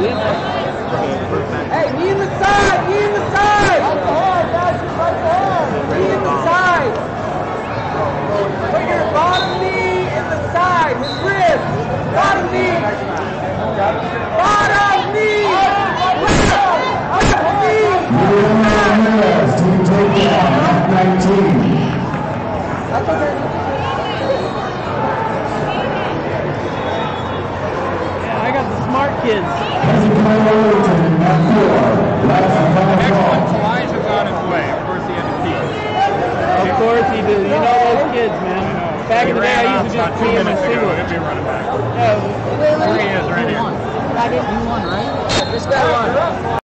Hey, knee in the side, knee in the side. Right ahead, guys, right ahead. Knee in the side. Put your bottom knee in the side, his ribs. Bottom knee. Bottom knee. Bottom knee. Team takedown, 19. That's okay. I got the smart kids. Excellent Flies have gone his way. Of course, he had to pee. Of course he did. You know those kids, man. Back in the day, I used to just pee in my single. He'll be running back. Yeah. There he is, right here. This guy won.